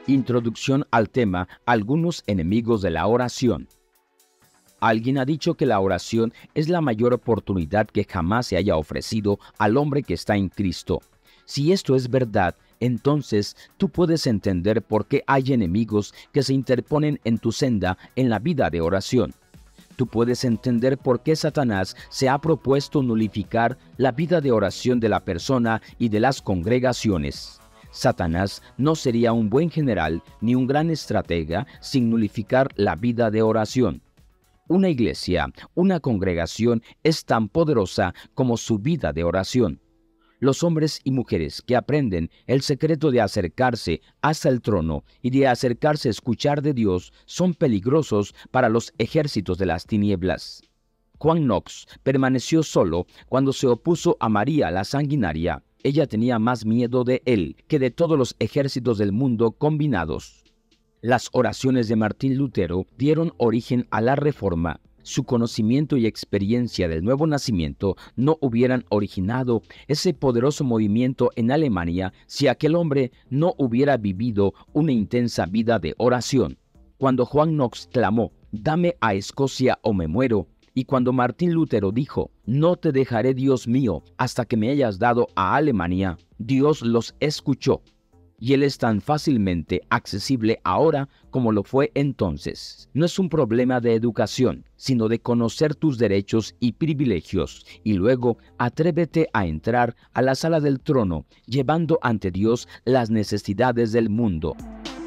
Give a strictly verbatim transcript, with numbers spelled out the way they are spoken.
Introducción al tema Algunos enemigos de la oración. Alguien ha dicho que la oración es la mayor oportunidad que jamás se haya ofrecido al hombre que está en Cristo. Si esto es verdad, entonces tú puedes entender por qué hay enemigos que se interponen en tu senda en la vida de oración. Tú puedes entender por qué Satanás se ha propuesto nulificar la vida de oración de la persona y de las congregaciones. Satanás no sería un buen general ni un gran estratega sin nulificar la vida de oración. Una iglesia, una congregación es tan poderosa como su vida de oración. Los hombres y mujeres que aprenden el secreto de acercarse hasta el trono y de acercarse a escuchar de Dios son peligrosos para los ejércitos de las tinieblas. Juan Knox permaneció solo cuando se opuso a María la sanguinaria. Ella tenía más miedo de él que de todos los ejércitos del mundo combinados. Las oraciones de Martín Lutero dieron origen a la Reforma. Su conocimiento y experiencia del nuevo nacimiento no hubieran originado ese poderoso movimiento en Alemania si aquel hombre no hubiera vivido una intensa vida de oración. Cuando Juan Knox clamó, «Dame a Escocia o me muero», y cuando Martín Lutero dijo, «No te dejaré, Dios mío, hasta que me hayas dado a Alemania», Dios los escuchó. Y Él es tan fácilmente accesible ahora como lo fue entonces. No es un problema de educación, sino de conocer tus derechos y privilegios, y luego atrévete a entrar a la sala del trono, llevando ante Dios las necesidades del mundo.